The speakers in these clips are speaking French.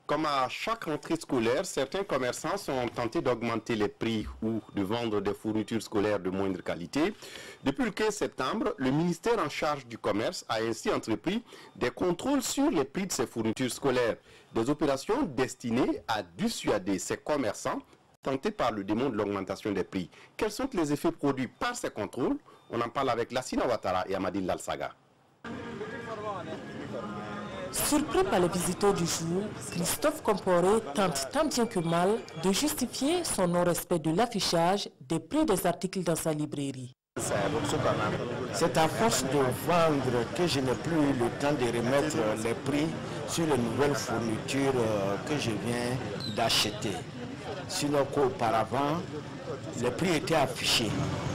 Comme à chaque rentrée scolaire, certains commerçants sont tentés d'augmenter les prix ou de vendre des fournitures scolaires de moindre qualité. Depuis le 15 septembre, le ministère en charge du commerce a ainsi entrepris des contrôles sur les prix de ces fournitures scolaires. Des opérations destinées à dissuader ces commerçants tentés par le démon de l'augmentation des prix. Quels sont les effets produits par ces contrôles? On en parle avec Lassina Ouattara et Amadine Lalsaga. Surpris par les visiteurs du jour, Christophe Comporé tente tant bien que mal de justifier son non-respect de l'affichage des prix des articles dans sa librairie. C'est à force de vendre que je n'ai plus eu le temps de remettre les prix sur les nouvelles fournitures que je viens d'acheter. Sinon qu'auparavant, les prix étaient affichés.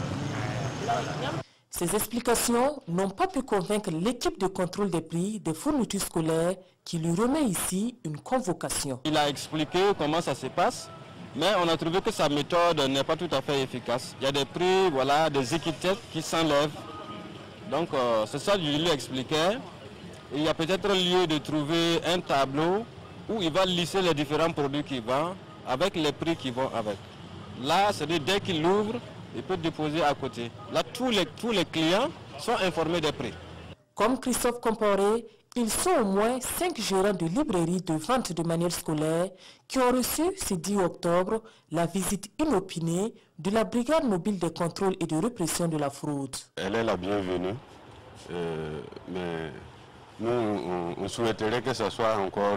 Ces explications n'ont pas pu convaincre l'équipe de contrôle des prix des fournitures scolaires qui lui remet ici une convocation. Il a expliqué comment ça se passe, mais on a trouvé que sa méthode n'est pas tout à fait efficace. Il y a des prix, voilà, des étiquettes qui s'enlèvent. Donc c'est ça que je lui expliquais. Il y a peut-être lieu de trouver un tableau où il va lisser les différents produits qu'il vend avec les prix qui vont avec. Là, c'est-à-dire dès qu'il l'ouvre, il peut déposer à côté. Là, tous les clients sont informés des prix. Comme Christophe Comporé, ils sont au moins 5 gérants de librairies de vente de manière scolaire qui ont reçu ce 10 octobre la visite inopinée de la brigade mobile de contrôle et de répression de la fraude. Elle est la bienvenue, mais nous on souhaiterait que ce soit encore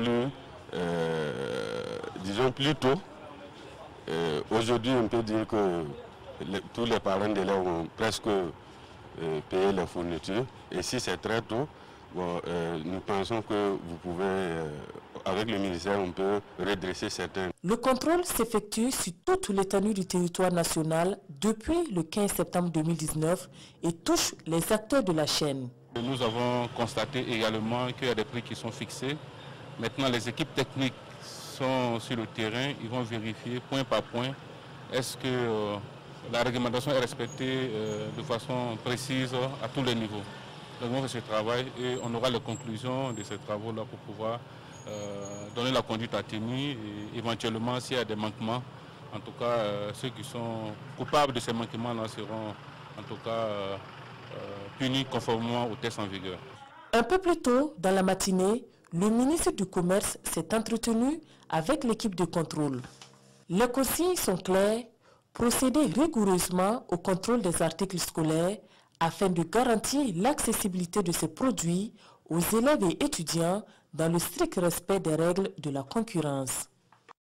disons plus tôt. Aujourd'hui, on peut dire que tous les parents d'élèves ont presque payé les fournitures. Et si c'est très tôt, nous pensons que vous pouvez, avec le ministère, on peut redresser certains. Le contrôle s'effectue sur toute l'étendue du territoire national depuis le 15 septembre 2019 et touche les acteurs de la chaîne. Nous avons constaté également qu'il y a des prix qui sont fixés. Maintenant, les équipes techniques sont sur le terrain, ils vont vérifier point par point est-ce que la réglementation est respectée de façon précise à tous les niveaux. Donc on fait ce travail et on aura les conclusions de ces travaux-là pour pouvoir donner la conduite à tenir et éventuellement s'il y a des manquements, en tout cas ceux qui sont coupables de ces manquements-là seront en tout cas punis conformément aux tests en vigueur. Un peu plus tôt dans la matinée, le ministre du Commerce s'est entretenu avec l'équipe de contrôle. Les consignes sont claires, procéder rigoureusement au contrôle des articles scolaires afin de garantir l'accessibilité de ces produits aux élèves et étudiants dans le strict respect des règles de la concurrence.